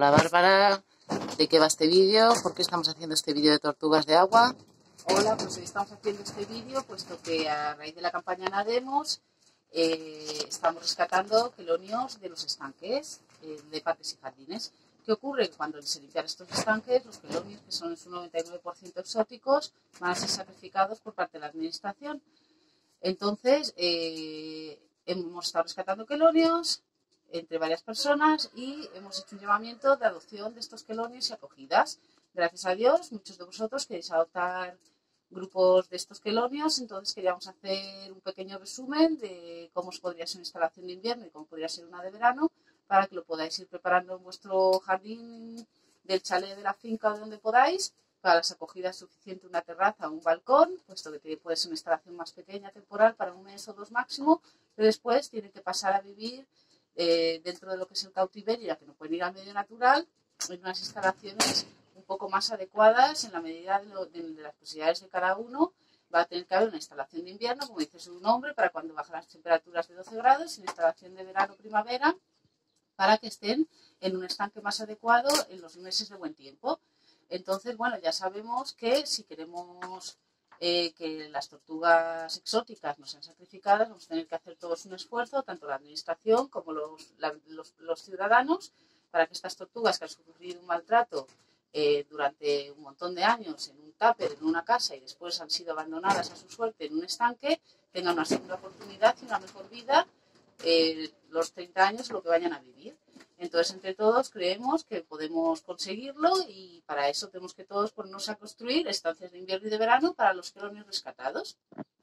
Hola Bárbara, ¿de qué va este vídeo? ¿Por qué estamos haciendo este vídeo de tortugas de agua? Hola, pues hoy estamos haciendo este vídeo puesto que a raíz de la campaña Nademos estamos rescatando quelonios de los estanques de parques y jardines. ¿Qué ocurre? Cuando se limpian estos estanques, los quelonios, que son en su 99% exóticos, van a ser sacrificados por parte de la administración. Entonces, hemos estado rescatando quelonios entre varias personas y hemos hecho un llamamiento de adopción de estos quelonios y acogidas. Gracias a Dios, muchos de vosotros queréis adoptar grupos de estos quelonios, entonces queríamos hacer un pequeño resumen de cómo os podría ser una instalación de invierno y cómo podría ser una de verano, para que lo podáis ir preparando en vuestro jardín del chalet de la finca o de donde podáis. Para las acogidas es suficiente una terraza o un balcón, puesto que puede ser una instalación más pequeña, temporal, para un mes o dos máximo, pero después tienen que pasar a vivir dentro de lo que es el cautiverio, ya que no pueden ir al medio natural, en unas instalaciones un poco más adecuadas en la medida de las posibilidades de cada uno. Va a tener que haber una instalación de invierno, como dice su nombre, para cuando bajan las temperaturas de 12 grados, y una instalación de verano-primavera, para que estén en un estanque más adecuado en los meses de buen tiempo. Entonces, bueno, ya sabemos que si queremos que las tortugas exóticas no sean sacrificadas, vamos a tener que hacer todos un esfuerzo, tanto la administración como los ciudadanos, para que estas tortugas que han sufrido un maltrato durante un montón de años en un tupper, en una casa, y después han sido abandonadas a su suerte en un estanque, tengan una segunda oportunidad y una mejor vida los 30 años lo que vayan a vivir. Entonces, entre todos creemos que podemos conseguirlo, y para eso tenemos que todos ponernos a construir estancias de invierno y de verano para los quelonios rescatados.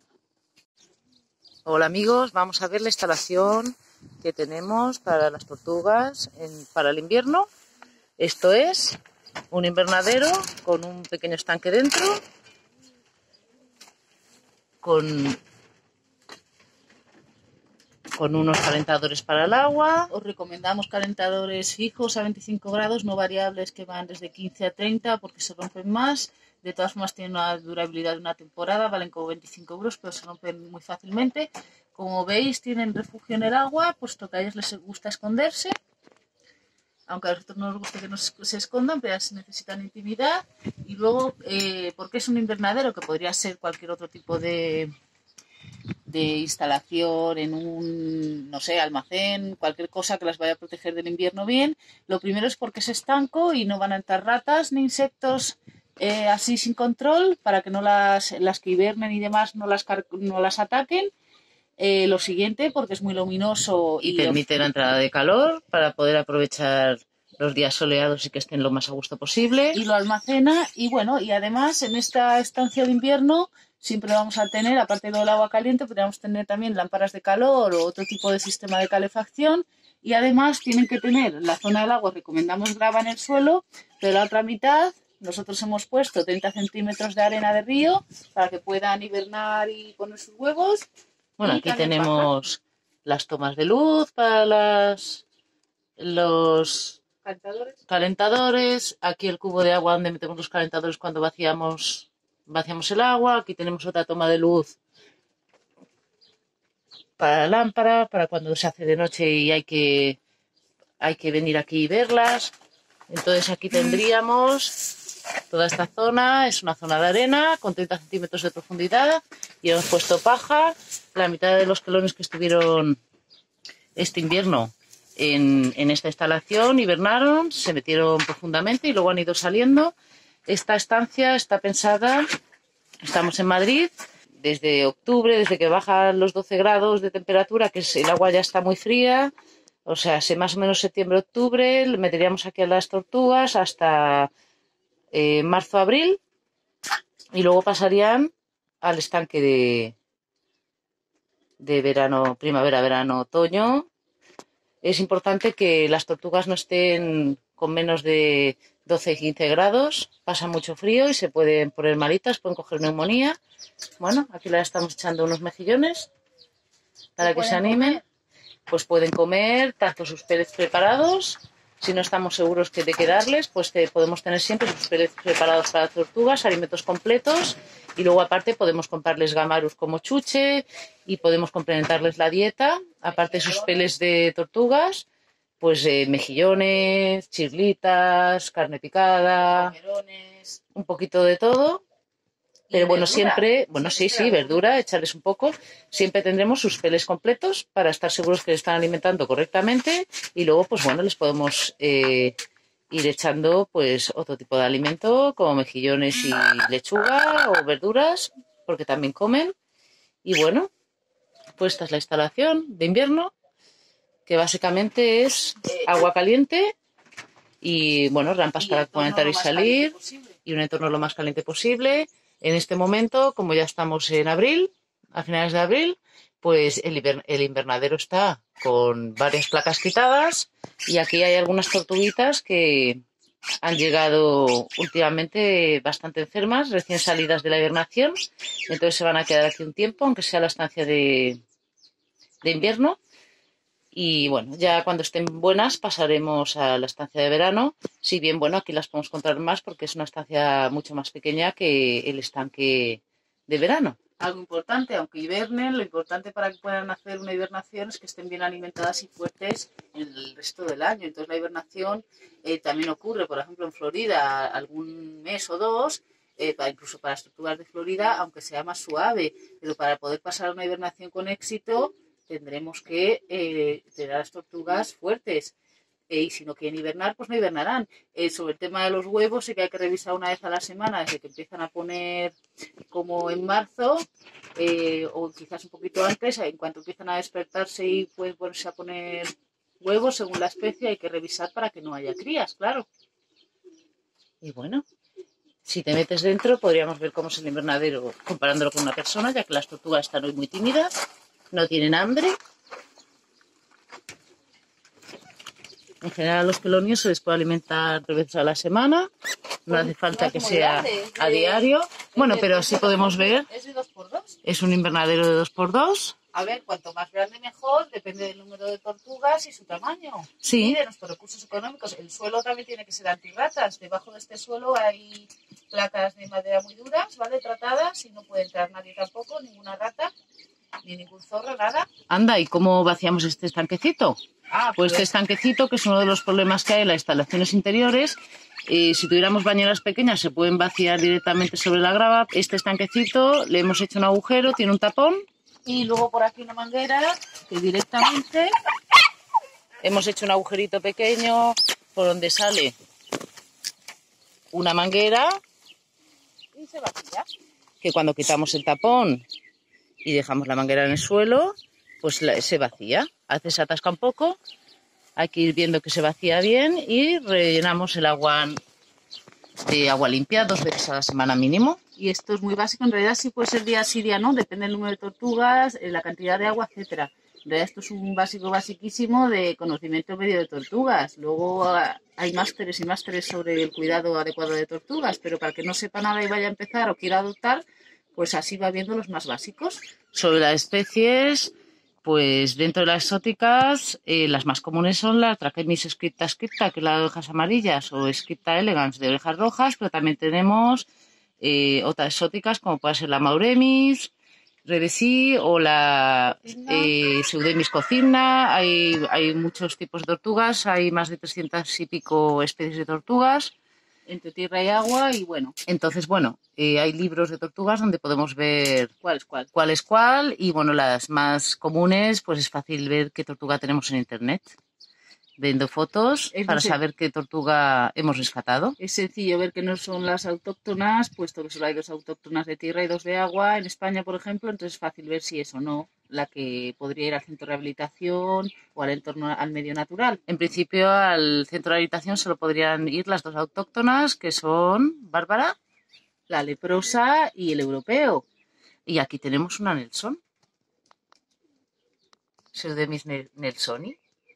Hola amigos, vamos a ver la instalación que tenemos para las tortugas para el invierno. Esto es un invernadero con un pequeño estanque dentro, con unos calentadores para el agua. Os recomendamos calentadores fijos a 25 grados, no variables, que van desde 15 a 30 porque se rompen más. De todas formas tienen una durabilidad de una temporada, valen como 25 euros, pero se rompen muy fácilmente. Como veis, tienen refugio en el agua, puesto que a ellos les gusta esconderse. Aunque a nosotros no nos gusta que se escondan, pero se necesitan intimidad. Y luego, porque es un invernadero, que podría ser cualquier otro tipo de instalación en un, no sé, almacén, cualquier cosa que las vaya a proteger del invierno bien. Lo primero es porque es estanco y no van a entrar ratas ni insectos así sin control, para que no las que hibernen y demás no las ataquen. Lo siguiente, porque es muy luminoso y permite la entrada de calor para poder aprovechar los días soleados y que estén lo más a gusto posible. Y lo almacena, y bueno, y además en esta estancia de invierno siempre vamos a tener, aparte del agua caliente, podríamos tener también lámparas de calor o otro tipo de sistema de calefacción. Y además tienen que tener la zona del agua, recomendamos grava en el suelo, pero la otra mitad nosotros hemos puesto 30 centímetros de arena de río para que puedan hibernar y poner sus huevos. Bueno, aquí tenemos las tomas de luz para los calentadores. Aquí el cubo de agua donde metemos los calentadores cuando vaciamos el agua. Aquí tenemos otra toma de luz para la lámpara, para cuando se hace de noche y hay que venir aquí y verlas. Entonces aquí tendríamos toda esta zona, es una zona de arena con 30 centímetros de profundidad, y hemos puesto paja. La mitad de los quelonios que estuvieron este invierno en esta instalación hibernaron, se metieron profundamente y luego han ido saliendo. Esta estancia está pensada, estamos en Madrid, desde octubre, desde que bajan los 12 grados de temperatura, que el agua ya está muy fría, o sea, más o menos septiembre-octubre, meteríamos aquí a las tortugas hasta marzo-abril, y luego pasarían al estanque de verano, primavera, verano, otoño. Es importante que las tortugas no estén con menos de 12-15 grados, pasa mucho frío y se pueden poner malitas, pueden coger neumonía. Bueno, aquí le estamos echando unos mejillones para que se animen. Pues pueden comer tanto sus pellets preparados. Si no estamos seguros de qué darles, pues podemos tener siempre sus pellets preparados para las tortugas, alimentos completos, y luego aparte podemos comprarles gamarus como chuche y podemos complementarles la dieta, aparte de sus pellets de tortugas. pues mejillones, chirlitas, carne picada, Pomerones. un poquito de todo. Pero bueno, verdura. siempre, bueno, sí, verdura, echarles un poco. Siempre tendremos sus peles completos para estar seguros que están alimentando correctamente. Y luego, pues bueno, les podemos ir echando pues otro tipo de alimento, como mejillones y lechuga o verduras, porque también comen. Y bueno, pues esta es la instalación de invierno, que básicamente es agua caliente y bueno, rampas para que puedan entrar y salir y un entorno lo más caliente posible. En este momento, como ya estamos en abril, a finales de abril, pues el invernadero está con varias placas quitadas y aquí hay algunas tortuguitas que han llegado últimamente bastante enfermas, recién salidas de la hibernación, entonces se van a quedar aquí un tiempo, aunque sea la estancia de invierno. Y bueno, ya cuando estén buenas pasaremos a la estancia de verano. Si bien, bueno, aquí las podemos encontrar más porque es una estancia mucho más pequeña que el estanque de verano. Algo importante, aunque hibernen, lo importante para que puedan hacer una hibernación es que estén bien alimentadas y fuertes en el resto del año. Entonces la hibernación también ocurre, por ejemplo, en Florida, algún mes o dos, incluso para las tortugas de Florida, aunque sea más suave. Pero para poder pasar una hibernación con éxito, tendremos que tener a las tortugas fuertes. Y si no quieren hibernar, pues no hibernarán. Sobre el tema de los huevos, sí que hay que revisar una vez a la semana, desde que empiezan a poner como en marzo, o quizás un poquito antes, en cuanto empiezan a despertarse y pueden ponerse a poner huevos, según la especie, hay que revisar para que no haya crías, claro. Y bueno, si te metes dentro, podríamos ver cómo es el invernadero comparándolo con una persona, ya que las tortugas están hoy muy tímidas, no tienen hambre. En general, los pelonios se les puede alimentar 3 veces a la semana. No hace falta que sea a diario. Bueno, pero sí podemos ver. ¿Es de 2x2? Es un invernadero de 2x2. A ver, cuanto más grande mejor, depende del número de tortugas y su tamaño. Sí. Y de nuestros recursos económicos. El suelo también tiene que ser antirratas. Debajo de este suelo hay placas de madera muy duras, ¿vale? Tratadas, y no puede entrar nadie tampoco, ninguna rata, ni ningún zorro, nada. Anda, ¿y cómo vaciamos este estanquecito? Pues este estanquecito, que es uno de los problemas que hay en las instalaciones interiores, si tuviéramos bañeras pequeñas se pueden vaciar directamente sobre la grava. Este estanquecito le hemos hecho un agujero, tiene un tapón. Y luego por aquí una manguera que directamente hemos hecho un agujerito pequeño por donde sale una manguera. Y se vacía. Que cuando quitamos el tapón y dejamos la manguera en el suelo, pues se vacía. A veces se atasca un poco, hay que ir viendo que se vacía bien y rellenamos el agua de agua limpia 2 veces a la semana mínimo. Y esto es muy básico, en realidad sí puede ser día sí, día no, depende del número de tortugas, la cantidad de agua, etcétera. En realidad esto es un básico basiquísimo de conocimiento medio de tortugas. Luego hay másteres y másteres sobre el cuidado adecuado de tortugas, pero para que no sepa nada y vaya a empezar o quiera adoptar, pues así va viendo los más básicos. Sobre las especies, pues dentro de las exóticas, las más comunes son la Trachemis scripta scripta, que es la de orejas amarillas, o Scripta elegans de orejas rojas, pero también tenemos otras exóticas como puede ser la Mauremis, Redesi o la Pseudemis cocina. Hay muchos tipos de tortugas, hay más de 300 y pico especies de tortugas. Entre tierra y agua, y bueno. Entonces, bueno, hay libros de tortugas donde podemos ver cuál es cuál, y bueno, las más comunes, pues es fácil ver qué tortuga tenemos en internet, viendo fotos para saber qué tortuga hemos rescatado. Es sencillo ver que no son las autóctonas, puesto que solo hay 2 autóctonas de tierra y 2 de agua en España, por ejemplo, entonces es fácil ver si es o no la que podría ir al centro de rehabilitación o al entorno, al medio natural. En principio al centro de rehabilitación solo podrían ir las 2 autóctonas, que son Bárbara, la leprosa y el europeo. Y aquí tenemos una Nelson, Pseudemis nelsoni.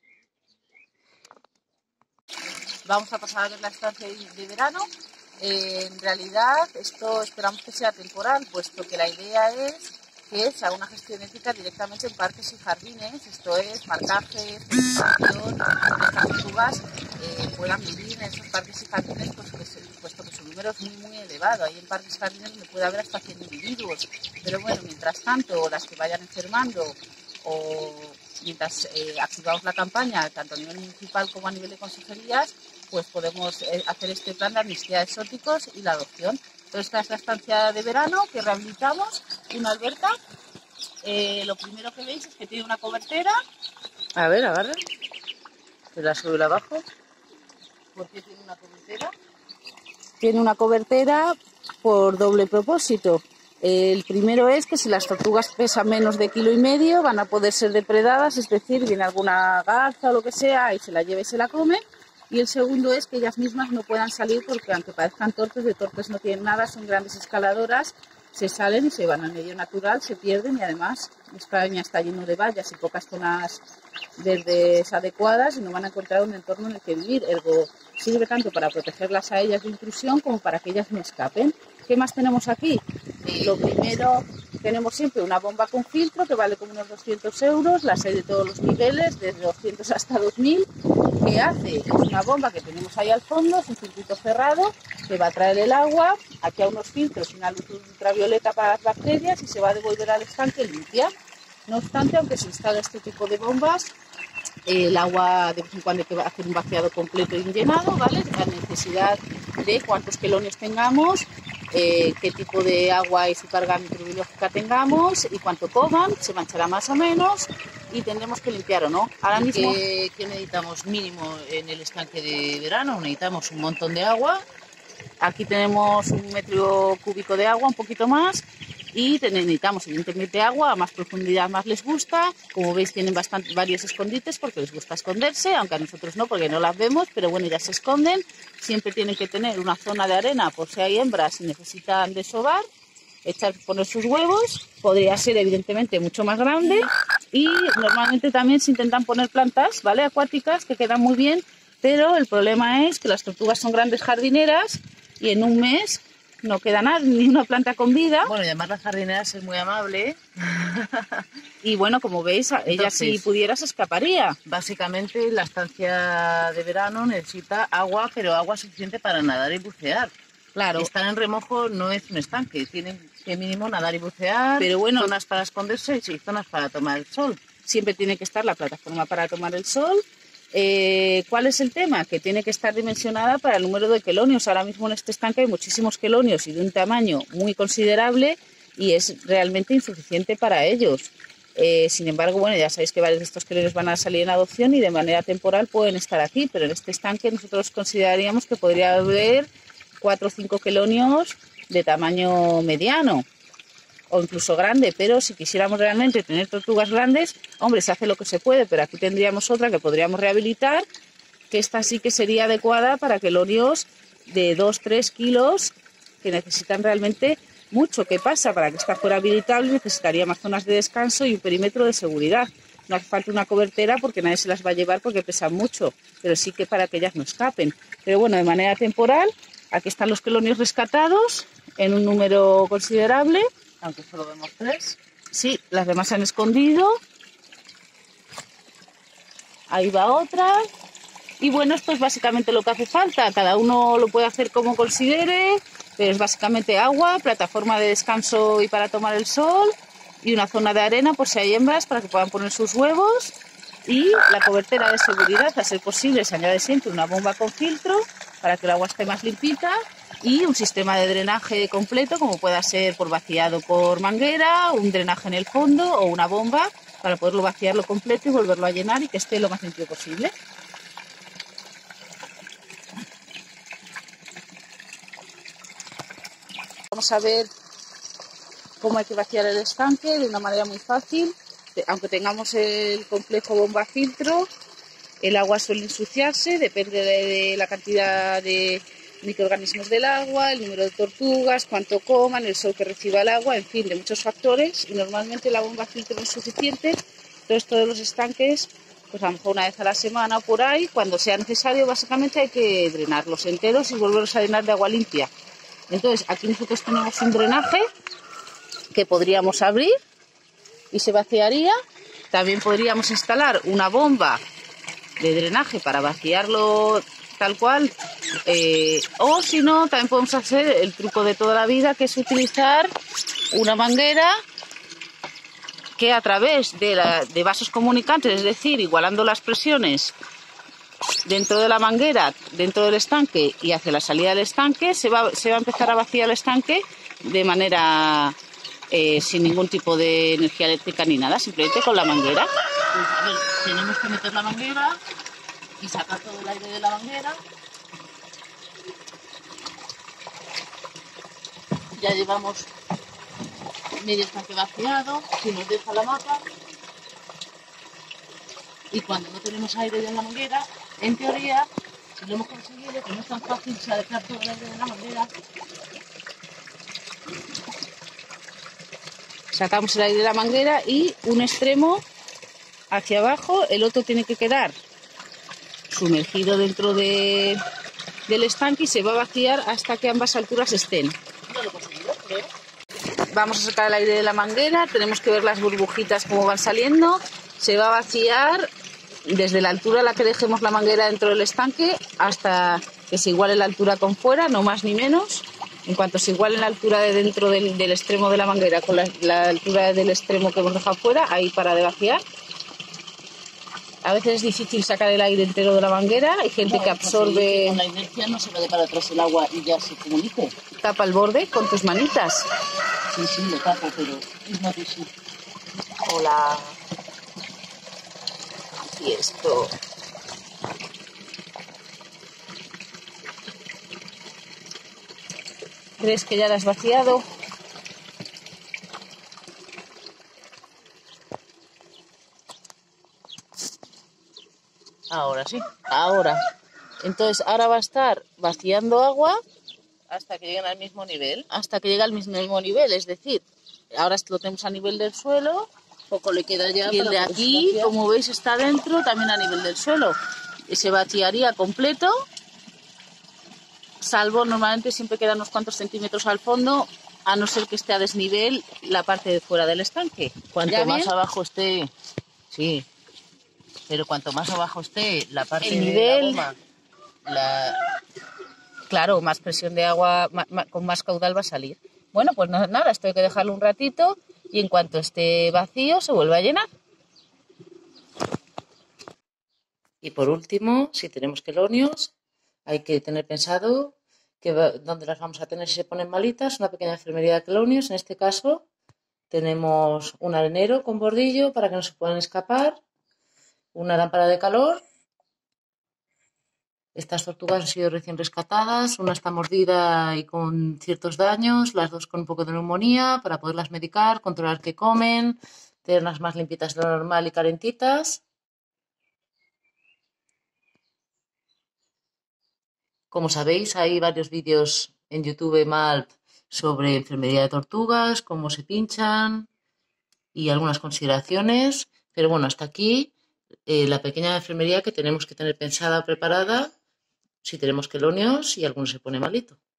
Vamos a pasar a ver la estancia de verano. En realidad esto esperamos que sea temporal, puesto que la idea es que se haga una gestión ética directamente en parques y jardines, esto es marcaje, fertilización, que estas tortugas puedan vivir en esos parques y jardines, puesto que su número es muy elevado. Hay en parques y jardines donde puede haber hasta 100 individuos, pero bueno, mientras tanto las que vayan enfermando o mientras activamos la campaña, tanto a nivel municipal como a nivel de consejerías, pues podemos hacer este plan de amnistía de exóticos y la adopción. Entonces, esta es la estancia de verano que rehabilitamos, una alberca. Lo primero que veis es que tiene una cobertera. A ver, agarra. Se la sube abajo. ¿Por qué tiene una cobertera? Tiene una cobertera por doble propósito. El primero es que si las tortugas pesan menos de 1,5 kg van a poder ser depredadas, es decir, viene alguna garza o lo que sea y se la lleva y se la come. Y el segundo es que ellas mismas no puedan salir porque aunque parezcan torpes, de torpes no tienen nada, son grandes escaladoras, se salen y se van al medio natural, se pierden y además España está lleno de vallas y pocas zonas verdes adecuadas y no van a encontrar un entorno en el que vivir. Ergo, sirve tanto para protegerlas a ellas de intrusión como para que ellas no escapen. ¿Qué más tenemos aquí? Lo primero, tenemos siempre una bomba con filtro que vale como unos 200 euros, las hay de todos los niveles, desde 200 hasta 2000. ¿Qué hace? Es una bomba que tenemos ahí al fondo, es un circuito cerrado que va a traer el agua, aquí a unos filtros y una luz ultravioleta para las bacterias y se va a devolver al estanque limpia. No obstante, aunque se instala este tipo de bombas, el agua de vez en cuando hay que hacer un vaciado completo y llenado, ¿vale? La necesidad de cuántos quelonios tengamos, qué tipo de agua y su carga microbiológica tengamos y cuánto coman, se manchará más o menos y tendremos que limpiar o no. Ahora mismo, ¿Qué necesitamos mínimo en el estanque de verano? Necesitamos un montón de agua. aquí tenemos 1 metro cúbico de agua, un poquito más. Y necesitamos evidentemente agua, a más profundidad más les gusta. Como veis tienen varios escondites porque les gusta esconderse, aunque a nosotros no porque no las vemos, pero bueno, ya se esconden. Siempre tienen que tener una zona de arena por si hay hembras y necesitan desovar, poner sus huevos. Podría ser evidentemente mucho más grande y normalmente también se intentan poner plantas, ¿vale? Acuáticas que quedan muy bien, pero el problema es que las tortugas son grandes jardineras y en un mes no queda nada, ni una planta con vida. Bueno, y además la jardinera es muy amable. Y bueno, como veis, ella si pudiera se escaparía. Básicamente la estancia de verano necesita agua, pero agua suficiente para nadar y bucear. Claro. Estar en remojo no es un estanque, tienen que mínimo nadar y bucear, pero bueno, zonas para esconderse y zonas para tomar el sol. Siempre tiene que estar la plataforma para tomar el sol. ¿Cuál es el tema? Que tiene que estar dimensionada para el número de quelonios. Ahora mismo en este estanque hay muchísimos quelonios y de un tamaño muy considerable y es realmente insuficiente para ellos. Sin embargo, bueno, ya sabéis que varios de estos quelonios van a salir en adopción y de manera temporal pueden estar aquí, pero en este estanque nosotros consideraríamos que podría haber 4 o 5 quelonios de tamaño mediano o incluso grande, pero si quisiéramos realmente tener tortugas grandes, hombre, se hace lo que se puede, pero aquí tendríamos otra que podríamos rehabilitar, que esta sí que sería adecuada para quelonios de 2-3 kilos que necesitan realmente mucho. ¿Qué pasa? Para que esta fuera habilitable necesitaría más zonas de descanso y un perímetro de seguridad. No hace falta una cobertera porque nadie se las va a llevar porque pesan mucho, pero sí que para que ellas no escapen. Pero bueno, de manera temporal, aquí están los quelonios rescatados en un número considerable. Aunque solo vemos 3. Sí, las demás se han escondido. Ahí va otra. Y bueno, esto es básicamente lo que hace falta. Cada uno lo puede hacer como considere, pero es básicamente agua, plataforma de descanso y para tomar el sol, y una zona de arena por si hay hembras para que puedan poner sus huevos. Y la cobertera de seguridad, a ser posible, se añade siempre una bomba con filtro para que el agua esté más limpita. Y un sistema de drenaje completo, como pueda ser por vaciado por manguera, un drenaje en el fondo o una bomba para poderlo vaciarlo completo y volverlo a llenar y que esté lo más limpio posible. Vamos a ver cómo hay que vaciar el estanque de una manera muy fácil. Aunque tengamos el complejo bomba-filtro, el agua suele ensuciarse, depende de la cantidad de microorganismos del agua, el número de tortugas, cuánto coman, el sol que reciba el agua, en fin, de muchos factores, y normalmente la bomba filtro no es suficiente. Entonces todos los estanques, pues a lo mejor una vez a la semana o por ahí, cuando sea necesario, básicamente hay que drenarlos enteros y volverlos a llenar de agua limpia. Entonces aquí nosotros tenemos un drenaje que podríamos abrir y se vaciaría. También podríamos instalar una bomba de drenaje para vaciarlo tal cual, o si no, también podemos hacer el truco de toda la vida, que es utilizar una manguera que a través de vasos comunicantes, es decir, igualando las presiones dentro de la manguera, dentro del estanque y hacia la salida del estanque, se va a empezar a vaciar el estanque de manera sin ningún tipo de energía eléctrica ni nada, simplemente con la manguera. Pues, a ver, tenemos que meter la manguera y sacar todo el aire de la manguera. Ya llevamos medio estanque vaciado, si nos deja la mata. Y cuando no tenemos aire en la manguera, en teoría, si lo hemos conseguido, que no es tan fácil sacar todo el aire de la manguera. Sacamos el aire de la manguera y un extremo hacia abajo, el otro tiene que quedar sumergido dentro del estanque y se va a vaciar hasta que ambas alturas estén. No lo he conseguido, creo. Vamos a sacar el aire de la manguera, tenemos que ver las burbujitas cómo van saliendo. Se va a vaciar desde la altura a la que dejemos la manguera dentro del estanque hasta que se iguale la altura con fuera, no más ni menos. En cuanto se iguale la altura de dentro del extremo de la manguera con la altura del extremo que hemos dejado fuera, ahí para de vaciar. A veces es difícil sacar el aire entero de la manguera, hay gente que absorbe... Con la inercia no se va de para atrás el agua y ya se comunica. Tapa el borde con tus manitas. Sí, sí, lo tapo, pero es más difícil. Hola. Y esto... ¿Crees que ya la has vaciado? Ahora sí, ahora. Entonces, ahora va a estar vaciando agua hasta que lleguen al mismo nivel. Hasta que llegue al mismo nivel, es decir, ahora lo tenemos a nivel del suelo. Poco le queda ya. Y el de aquí, como veis, está dentro también a nivel del suelo. Y se vaciaría completo, salvo normalmente siempre quedan unos cuantos centímetros al fondo, a no ser que esté a desnivel la parte de fuera del estanque. Cuanto más abajo esté, sí, pero cuanto más abajo esté la parte el nivel, de la goma, claro, más presión de agua, con más caudal va a salir. Bueno, pues nada, esto hay que dejarlo un ratito y en cuanto esté vacío se vuelve a llenar. Y por último, si tenemos quelonios, hay que tener pensado que donde las vamos a tener si se ponen malitas, una pequeña enfermería de quelonios. En este caso tenemos un arenero con bordillo para que no se puedan escapar, una lámpara de calor. Estas tortugas han sido recién rescatadas, una está mordida y con ciertos daños, las dos con un poco de neumonía, para poderlas medicar, controlar qué comen, tenerlas más limpitas de lo normal y calentitas. Como sabéis, hay varios vídeos en YouTube Malp sobre enfermería de tortugas, cómo se pinchan y algunas consideraciones. Pero bueno, hasta aquí la pequeña enfermería que tenemos que tener pensada o preparada si tenemos quelonios y alguno se pone malito.